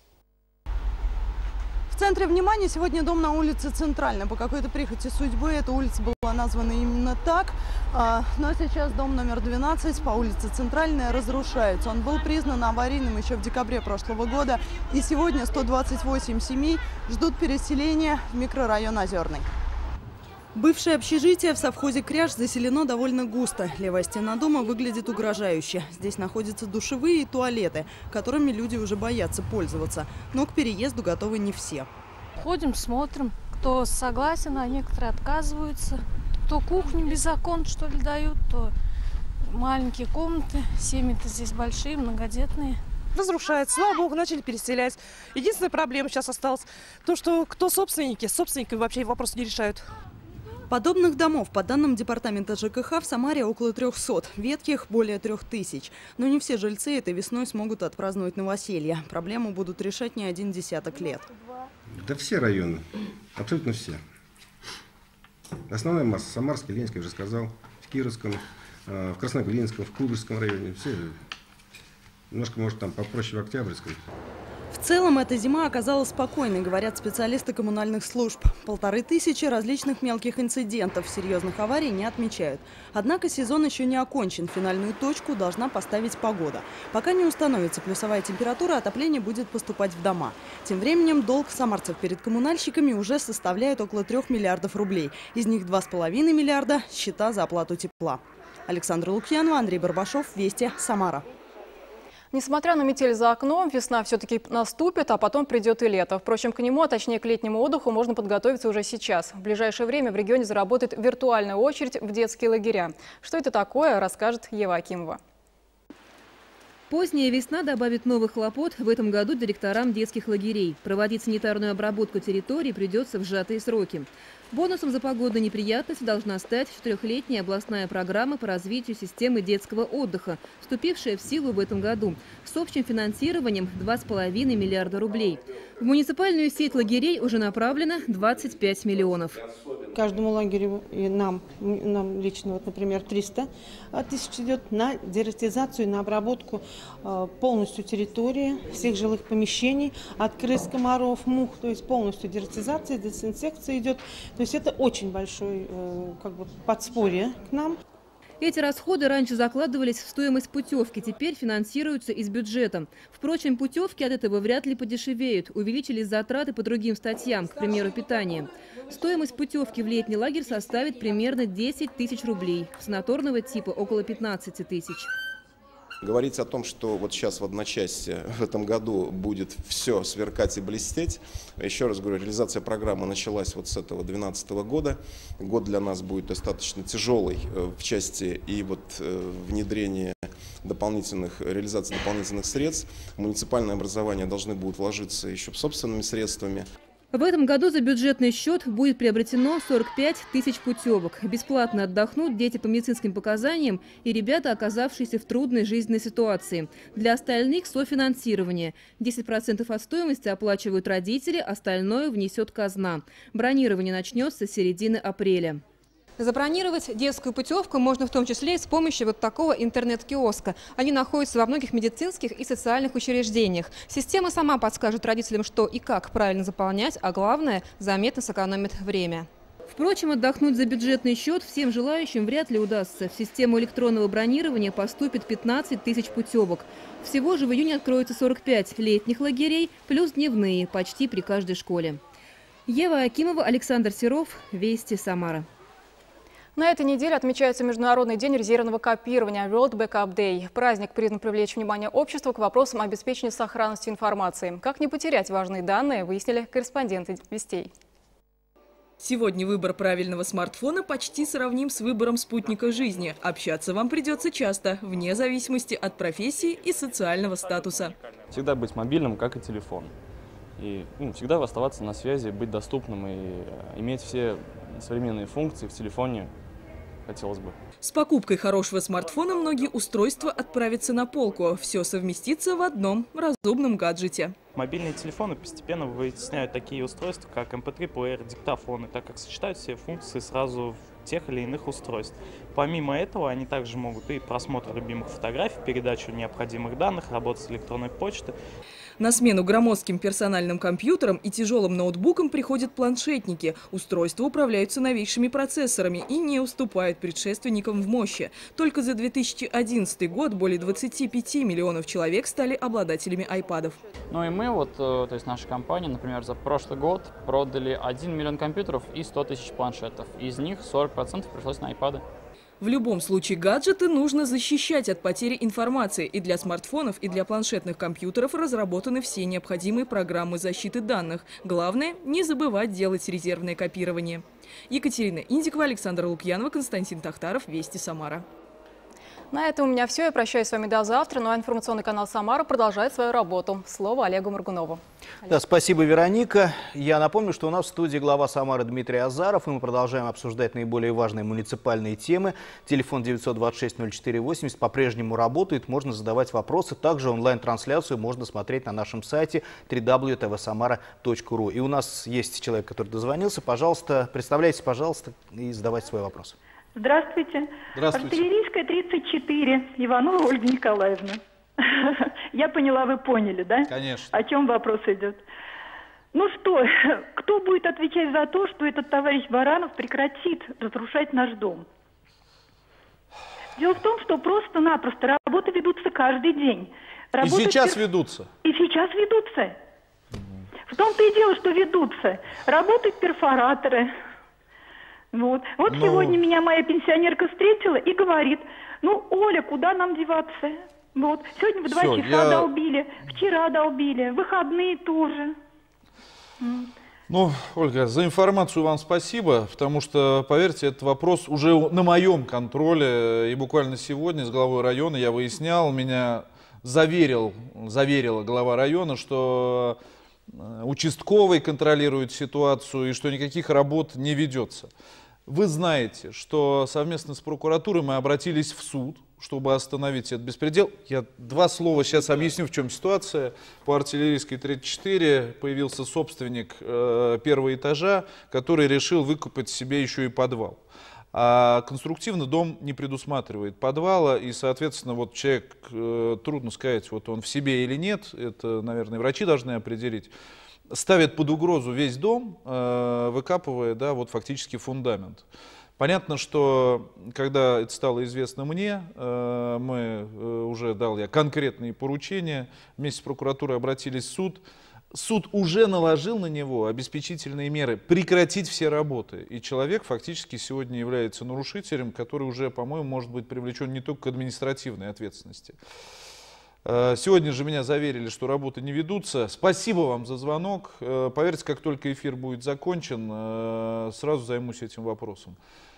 В центре внимания сегодня дом на улице Центральной. По какой-то прихоти судьбы эта улица была названа именно так. Но сейчас дом номер двенадцать по улице Центральная разрушается. Он был признан аварийным еще в декабре прошлого года. И сегодня сто двадцать восемь семей ждут переселения в микрорайон Озерный. Бывшее общежитие в совхозе Кряж заселено довольно густо. Левая стена дома выглядит угрожающе. Здесь находятся душевые и туалеты, которыми люди уже боятся пользоваться. Но к переезду готовы не все. Ходим, смотрим, кто согласен, а некоторые отказываются. То кухню без окон, что ли, дают, то маленькие комнаты. Семьи-то здесь большие, многодетные. Разрушается. Слава богу, начали переселять. Единственная проблема сейчас осталась то, что кто собственники, с собственниками вообще вопрос не решают. Подобных домов, по данным департамента ЖКХ, в Самаре около трёхсот, ветхих более трех тысяч. Но не все жильцы этой весной смогут отпраздновать новоселье. Проблему будут решать не один десяток лет. Да все районы, абсолютно все. Основная масса: Самарский, Ленинский, я уже сказал, в Кировском, в Красногринском, в Куйбышевском районе. Все. Немножко, может, там попроще в Октябрьском. В целом, эта зима оказалась спокойной, говорят специалисты коммунальных служб. Полторы тысячи различных мелких инцидентов, серьезных аварий не отмечают. Однако сезон еще не окончен. Финальную точку должна поставить погода. Пока не установится плюсовая температура, отопление будет поступать в дома. Тем временем долг самарцев перед коммунальщиками уже составляет около трех миллиардов рублей. Из них два с половиной миллиарда – счета за оплату тепла. Александра Лукьянова, Андрей Барбашов, Вести, Самара. Несмотря на метель за окном, весна все-таки наступит, а потом придет и лето. Впрочем, к нему, а точнее к летнему отдыху, можно подготовиться уже сейчас. В ближайшее время в регионе заработает виртуальная очередь в детские лагеря. Что это такое, расскажет Ева Акимова. Поздняя весна добавит новых хлопот в этом году директорам детских лагерей. Проводить санитарную обработку территорий придется в сжатые сроки. Бонусом за погодную неприятность должна стать четырехлетняя областная программа по развитию системы детского отдыха, вступившая в силу в этом году, с общим финансированием два с половиной миллиарда рублей. В муниципальную сеть лагерей уже направлено двадцать пять миллионов. Каждому лагерю и нам, нам лично, вот, например, триста тысяч идет на дератизацию, на обработку э, полностью территории, всех жилых помещений, от крыс, комаров, мух, то есть полностью дератизация, дезинсекция идет. То есть это очень большое э, как бы подспорье к нам. Эти расходы раньше закладывались в стоимость путевки, теперь финансируются из бюджета. Впрочем, путевки от этого вряд ли подешевеют. Увеличились затраты по другим статьям, к примеру, питание. Стоимость путевки в летний лагерь составит примерно десять тысяч рублей. Санаторного типа около пятнадцати тысяч. Говорить о том, что вот сейчас в одночасье в этом году будет все сверкать и блестеть. Еще раз говорю, реализация программы началась вот с этого две тысячи двенадцатого года. Год для нас будет достаточно тяжелый в части и вот внедрения дополнительных, реализации дополнительных средств. Муниципальное образование должны будут вложиться еще собственными средствами. В этом году за бюджетный счет будет приобретено сорок пять тысяч путевок. Бесплатно отдохнут дети по медицинским показаниям и ребята, оказавшиеся в трудной жизненной ситуации. Для остальных софинансирование. десять процентов от стоимости оплачивают родители, остальное внесет казна. Бронирование начнется с середины апреля. Забронировать детскую путевку можно в том числе и с помощью вот такого интернет-киоска. Они находятся во многих медицинских и социальных учреждениях. Система сама подскажет родителям, что и как правильно заполнять, а главное, заметно сэкономит время. Впрочем, отдохнуть за бюджетный счет всем желающим вряд ли удастся. В систему электронного бронирования поступит пятнадцать тысяч путевок. Всего же в июне откроется сорок пять летних лагерей, плюс дневные, почти при каждой школе. Ева Акимова, Александр Серов, Вести, Самара. На этой неделе отмечается Международный день резервного копирования World Backup Day. Праздник призван привлечь внимание общества к вопросам обеспечения сохранности информации. Как не потерять важные данные, выяснили корреспонденты Вестей. Сегодня выбор правильного смартфона почти сравним с выбором спутника жизни. Общаться вам придется часто, вне зависимости от профессии и социального статуса. Всегда быть мобильным, как и телефон. И ну, всегда оставаться на связи, быть доступным и иметь все современные функции в телефоне хотелось бы. С покупкой хорошего смартфона многие устройства отправятся на полку. Все совместится в одном разумном гаджете. Мобильные телефоны постепенно вытесняют такие устройства, как эм пэ три плеер, диктофоны, так как сочетают все функции сразу в тех или иных устройств. Помимо этого, они также могут и просмотр любимых фотографий, передачу необходимых данных, работу с электронной почтой. На смену громоздким персональным компьютерам и тяжелым ноутбукам приходят планшетники. Устройства управляются новейшими процессорами и не уступают предшественникам в мощи. Только за две тысячи одиннадцатый год более двадцати пяти миллионов человек стали обладателями айпадов. Ну и мы, вот, то есть наша компания, например, за прошлый год продали один миллион компьютеров и сто тысяч планшетов. Из них сорок процентов пришлось на айпады. В любом случае гаджеты нужно защищать от потери информации. И для смартфонов, и для планшетных компьютеров разработаны все необходимые программы защиты данных. Главное – не забывать делать резервное копирование. Екатерина Индикова, Александр Лукьянова, Константин Тахтаров, Вести, Самара. На этом у меня все. Я прощаюсь с вами до завтра. Ну а информационный канал «Самара» продолжает свою работу. Слово Олегу Моргунову. Да, спасибо, Вероника. Я напомню, что у нас в студии глава Самары Дмитрий Азаров, и мы продолжаем обсуждать наиболее важные муниципальные темы. Телефон девятьсот двадцать шесть ноль четыре восемьдесят по-прежнему работает, можно задавать вопросы. Также онлайн-трансляцию можно смотреть на нашем сайте дабл ю дабл ю дабл ю точка тэ вэ самара точка ру. И у нас есть человек, который дозвонился. Пожалуйста, представляйтесь, пожалуйста, и задавайте свой вопрос. Здравствуйте. Здравствуйте. Артиллерийская тридцать четыре. Иванова Ольга Николаевна. Я поняла, вы поняли, да? Конечно. О чем вопрос идет? Ну что, кто будет отвечать за то, что этот товарищ Баранов прекратит разрушать наш дом? Дело в том, что просто-напросто работы ведутся каждый день. Работы И сейчас пер... ведутся. И сейчас ведутся. В том-то и дело, что ведутся. Работают перфораторы. Вот, вот Но... сегодня меня моя пенсионерка встретила и говорит: ну, Оля, куда нам деваться? Вот, сегодня в два Всё, часа я... долбили, вчера долбили, выходные тоже. Ну, Ольга, за информацию вам спасибо, потому что, поверьте, этот вопрос уже на моем контроле. И буквально сегодня с главой района я выяснял, меня заверил, заверила глава района, что участковый контролирует ситуацию и что никаких работ не ведется. Вы знаете, что совместно с прокуратурой мы обратились в суд, чтобы остановить этот беспредел. Я два слова сейчас объясню, в чем ситуация. По артиллерийской тридцать четыре появился собственник э, первого этажа, который решил выкупить себе еще и подвал. А конструктивно дом не предусматривает подвала, и, соответственно, вот человек, э, трудно сказать, вот он в себе или нет, это, наверное, врачи должны определить, ставит под угрозу весь дом, э, выкапывая, да, вот фактически фундамент. Понятно, что когда это стало известно мне, э, мы э, уже дал я конкретные поручения, вместе с прокуратурой обратились в суд. Суд уже наложил на него обеспечительные меры прекратить все работы. И человек фактически сегодня является нарушителем, который уже, по-моему, может быть привлечен не только к административной ответственности. Сегодня же меня заверили, что работы не ведутся. Спасибо вам за звонок. Поверьте, как только эфир будет закончен, сразу займусь этим вопросом.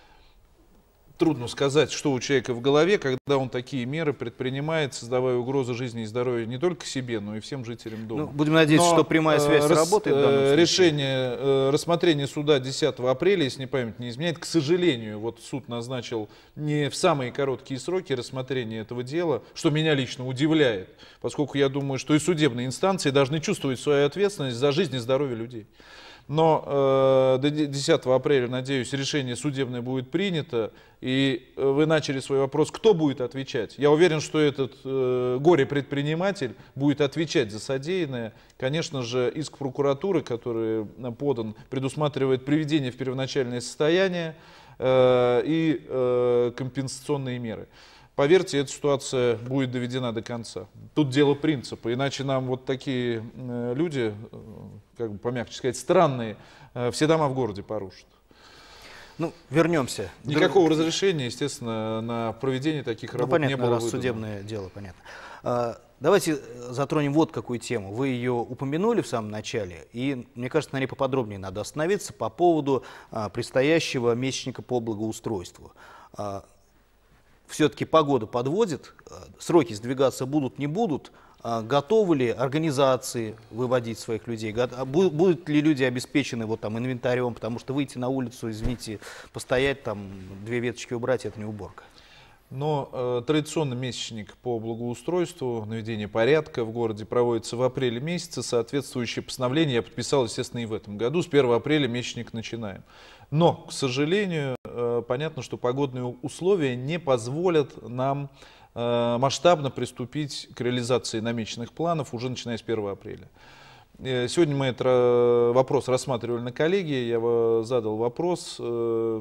Трудно сказать, что у человека в голове, когда он такие меры предпринимает, создавая угрозы жизни и здоровью не только себе, но и всем жителям дома. Ну, будем надеяться, но, что прямая связь э, работает. В данном случае. Решение э, рассмотрения суда десятого апреля, если не память не изменяет, к сожалению, вот суд назначил не в самые короткие сроки рассмотрения этого дела, что меня лично удивляет, поскольку я думаю, что и судебные инстанции должны чувствовать свою ответственность за жизнь и здоровье людей. Но э, до десятого апреля, надеюсь, решение судебное будет принято. И вы начали свой вопрос, кто будет отвечать. Я уверен, что этот э, горе-предприниматель будет отвечать за содеянное. Конечно же, иск прокуратуры, который подан, предусматривает приведение в первоначальное состояние э, и э, компенсационные меры. Поверьте, эта ситуация будет доведена до конца. Тут дело принципа, иначе нам вот такие э, люди, э, как бы помягче сказать, странные, э, все дома в городе порушат. Ну, вернемся. Никакого Друг... разрешения, естественно, на проведение таких работ ну, понятно, не было раз выдано. Судебное дело, понятно. А, давайте затронем вот какую тему. Вы ее упомянули в самом начале, и, мне кажется, на ней поподробнее надо остановиться по поводу а, предстоящего месячника по благоустройству. А, все-таки погода подводит, сроки сдвигаться будут, не будут. Готовы ли организации выводить своих людей? Будут ли люди обеспечены вот там инвентарем? Потому что выйти на улицу, извините, постоять, там две веточки убрать, это не уборка. Но э, традиционный месячник по благоустройству, наведение порядка в городе проводится в апреле месяце. Соответствующее постановление я подписал, естественно, и в этом году. С первого апреля месячник начинаем. Но, к сожалению, э, понятно, что погодные условия не позволят нам э, масштабно приступить к реализации намеченных планов уже начиная с первого апреля. Э, сегодня мы этот э, вопрос рассматривали на коллегии. Я э, задал вопрос э,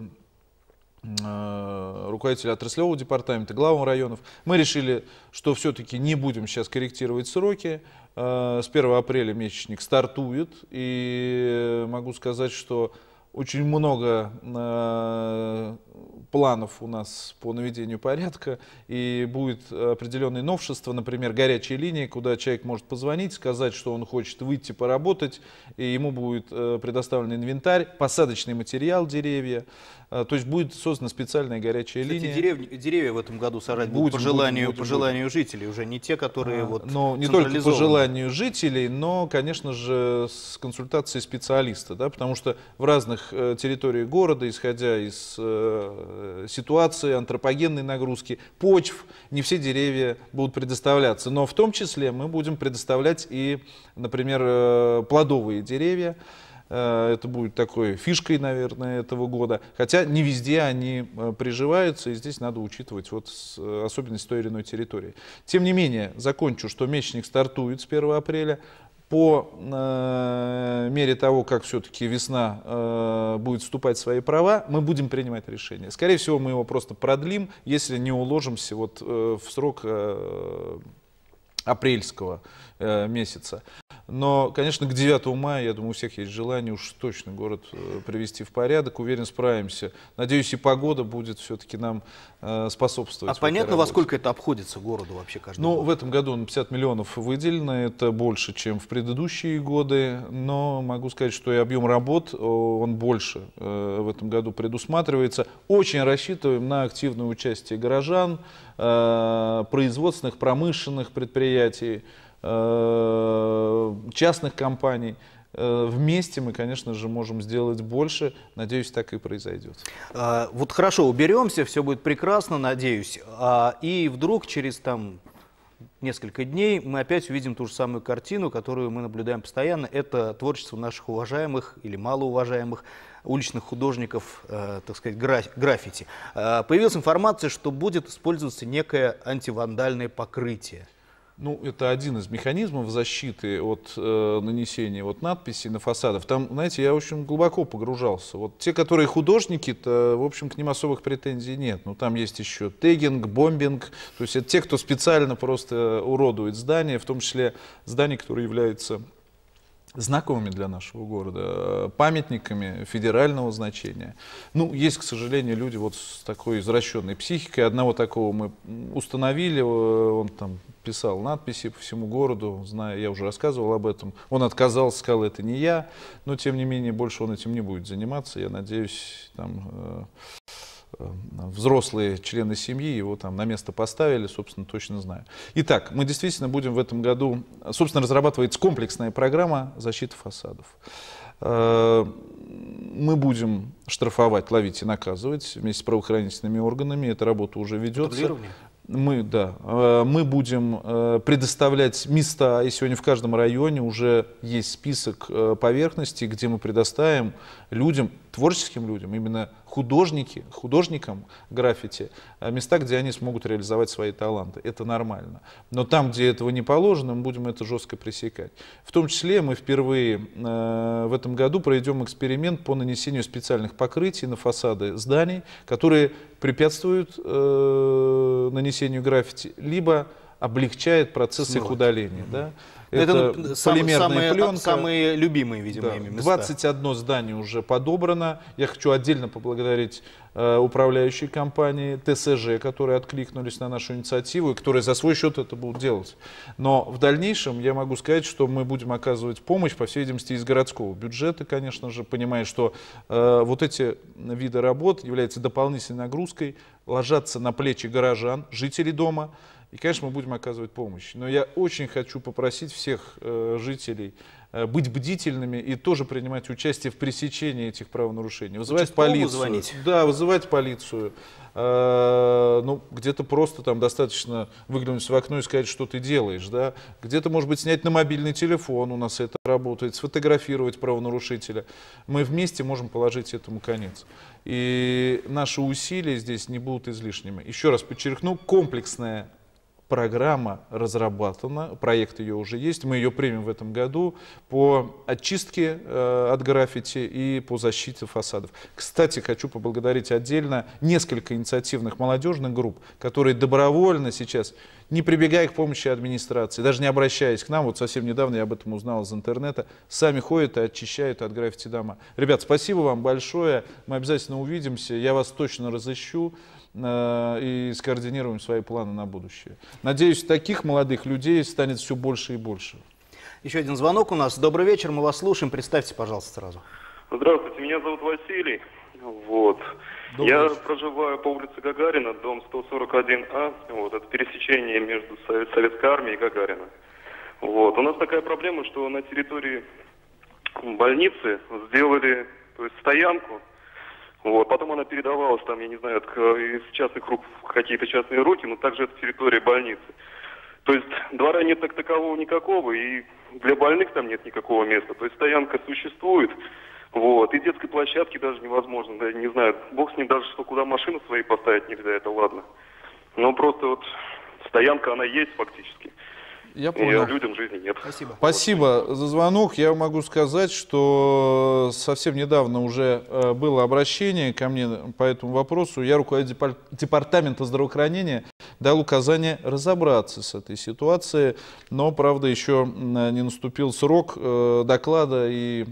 э, руководителю отраслевого департамента, главам районов. Мы решили, что все-таки не будем сейчас корректировать сроки. Э, с первого апреля месячник стартует. И могу сказать, что очень много э, планов у нас по наведению порядка, и будет определенные новшества, например, горячая линия, куда человек может позвонить, сказать, что он хочет выйти поработать, и ему будет э, предоставлен инвентарь, посадочный материал, деревья. Э, то есть будет создана специальная горячая Кстати, линия. Деревни, деревья в этом году сажать будут Будем, по желанию, будем, по будем, желанию жителей, уже не те, которые а, вот но не только по желанию жителей, но, конечно же, с консультацией специалиста, да, потому что в разных э, территориях города, исходя из э, ситуации, антропогенной нагрузки, почв, не все деревья будут предоставляться, но в том числе мы будем предоставлять и, например, э, плодовые деревья. Это будет такой фишкой, наверное, этого года. Хотя не везде они приживаются, и здесь надо учитывать вот особенности той или иной территории. Тем не менее, закончу, что месячник стартует с первого апреля. По э, мере того, как все-таки весна э, будет вступать в свои права, мы будем принимать решение. Скорее всего, мы его просто продлим, если не уложимся вот, э, в срок э, апрельского э, месяца. Но, конечно, к девятому мая, я думаю, у всех есть желание уж точно город э, привести в порядок. Уверен, справимся. Надеюсь, и погода будет все-таки нам э, способствовать. А понятно, во сколько это обходится городу вообще каждый Ну, год? в этом году на пятьдесят миллионов выделено. Это больше, чем в предыдущие годы. Но могу сказать, что и объем работ, он больше э, в этом году предусматривается. Очень рассчитываем на активное участие горожан, э, производственных, промышленных предприятий, частных компаний. Вместе мы, конечно же, можем сделать больше. Надеюсь, так и произойдет. А, вот хорошо, уберемся, все будет прекрасно, надеюсь. А, и вдруг через там несколько дней мы опять увидим ту же самую картину, которую мы наблюдаем постоянно. Это творчество наших уважаемых или малоуважаемых уличных художников, э, так сказать, граф, граффити. А, появилась информация, что будет использоваться некое антивандальное покрытие. Ну, это один из механизмов защиты от э, нанесения вот, надписей на фасадах. Там, знаете, я очень глубоко погружался. Вот те, которые художники-то, в общем, к ним особых претензий нет. Но там есть еще тегинг, бомбинг. То есть это те, кто специально просто уродует здания, в том числе здания, которые являются знаковыми для нашего города, памятниками федерального значения. Ну, есть, к сожалению, люди вот с такой извращенной психикой. Одного такого мы установили, он там писал надписи по всему городу, зная, я уже рассказывал об этом. Он отказался, сказал, это не я, но, тем не менее, больше он этим не будет заниматься. Я надеюсь, там... взрослые члены семьи его там на место поставили, собственно, точно знаю. Итак, мы действительно будем в этом году, собственно, разрабатывается комплексная программа защиты фасадов. Мы будем штрафовать, ловить и наказывать вместе с правоохранительными органами. Эта работа уже ведется. Мы, да, мы будем предоставлять места, и сегодня в каждом районе уже есть список поверхностей, где мы предоставим людям, творческим людям, именно художники, художникам граффити, места, где они смогут реализовать свои таланты. Это нормально. Но там, где этого не положено, мы будем это жестко пресекать. В том числе мы впервые э, в этом году проведем эксперимент по нанесению специальных покрытий на фасады зданий, которые препятствуют э, нанесению граффити, либо облегчает процесс Смывать. их удаления. Да? Это, это полимерная самые, пленка. Самые любимые, видимо, да. ими места. двадцать одно здание уже подобрано. Я хочу отдельно поблагодарить э, управляющей компании ТСЖ, которые откликнулись на нашу инициативу и которые за свой счет это будут делать. Но в дальнейшем я могу сказать, что мы будем оказывать помощь, по всей видимости, из городского бюджета, конечно же, понимая, что э, вот эти виды работ являются дополнительной нагрузкой, ложатся на плечи горожан, жителей дома. И, конечно, мы будем оказывать помощь. Но я очень хочу попросить всех э, жителей э, быть бдительными и тоже принимать участие в пресечении этих правонарушений. Вызывать полицию. Звонить. Да, вызывать полицию. Э, ну, где-то просто там достаточно выглянуть в окно и сказать, что ты делаешь. Да? Где-то, может быть, снять на мобильный телефон, у нас это работает, сфотографировать правонарушителя. Мы вместе можем положить этому конец. И наши усилия здесь не будут излишними. Еще раз подчеркну, комплексная программа разработана, проект ее уже есть, мы ее примем в этом году по очистке э, от граффити и по защите фасадов. Кстати, хочу поблагодарить отдельно несколько инициативных молодежных групп, которые добровольно сейчас, не прибегая к помощи администрации, даже не обращаясь к нам, вот совсем недавно я об этом узнал из интернета, сами ходят и очищают от граффити дома. Ребят, спасибо вам большое, мы обязательно увидимся, я вас точно разыщу и скоординируем свои планы на будущее. Надеюсь, таких молодых людей станет все больше и больше. Еще один звонок у нас. Добрый вечер, мы вас слушаем. Представьте, пожалуйста, сразу. Здравствуйте, меня зовут Василий. Вот. Добрый Я вечер. проживаю по улице Гагарина, дом сто сорок один А. Вот, это пересечение между Советской армией и Гагарина. Вот. У нас такая проблема, что на территории больницы сделали, то есть, стоянку. Вот. Потом она передавалась, там, я не знаю, из частных рук в какие-то частные руки, но также это территория больницы. То есть двора нет так такового никакого, и для больных там нет никакого места. То есть стоянка существует, вот, и детской площадки даже невозможно, да, не знаю, бог с ним, даже что куда машины свои поставить нельзя, это ладно. Но просто вот стоянка, она есть фактически. Я понял. И людям жизни нет. Спасибо. Спасибо за звонок. Я могу сказать, что совсем недавно уже было обращение ко мне по этому вопросу. Я, руководитель департамента здравоохранения, дал указание разобраться с этой ситуацией, но, правда, еще не наступил срок доклада и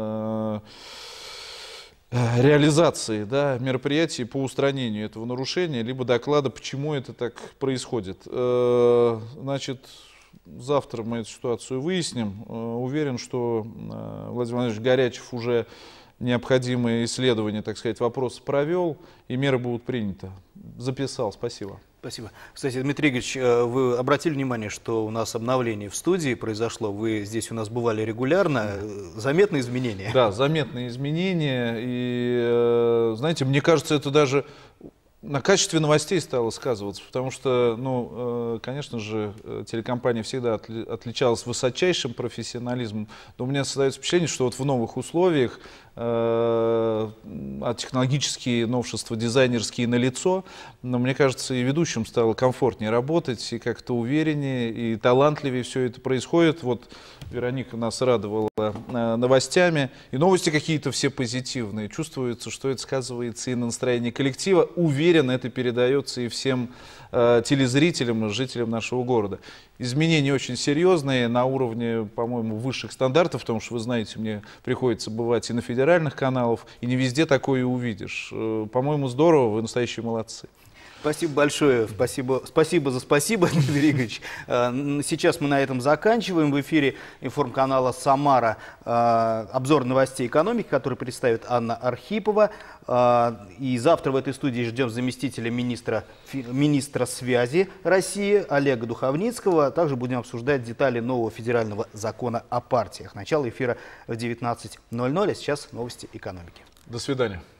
реализации, да, мероприятий по устранению этого нарушения, либо доклада, почему это так происходит. Значит, завтра мы эту ситуацию выясним. Уверен, что Владимир Владимирович Горячев уже необходимые исследования, так сказать, вопрос провел, и меры будут приняты. Записал, спасибо. Спасибо. Кстати, Дмитрий Игоревич, вы обратили внимание, что у нас обновление в студии произошло? Вы здесь у нас бывали регулярно. Заметные изменения? Да, заметные изменения. И, знаете, мне кажется, это даже на качестве новостей стало сказываться, потому что, ну, конечно же, телекомпания всегда отличалась высочайшим профессионализмом, но у меня создается впечатление, что вот в новых условиях а технологические новшества, дизайнерские налицо, но мне кажется, и ведущим стало комфортнее работать, и как-то увереннее, и талантливее все это происходит. Вот Вероника нас радовала новостями, и новости какие-то все позитивные. Чувствуется, что это сказывается и на настроении коллектива. Уверен, это передается и всем э, телезрителям, и жителям нашего города. Изменения очень серьезные, на уровне, по-моему, высших стандартов, потому что, вы знаете, мне приходится бывать и на федеральных каналах, и не везде такое увидишь. Э, по-моему, здорово, вы настоящие молодцы. Спасибо большое, спасибо, спасибо за спасибо, Дмитрий Игоревич. Сейчас мы на этом заканчиваем. В эфире информканала «Самара» обзор новостей экономики, который представит Анна Архипова. И завтра в этой студии ждем заместителя министра, министра связи России Олега Духовницкого. Также будем обсуждать детали нового федерального закона о партиях. Начало эфира в девятнадцать ноль ноль, а сейчас новости экономики. До свидания.